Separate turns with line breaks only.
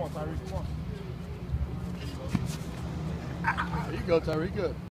on, Tyreek. Come on. There you go, Tyreek. Good.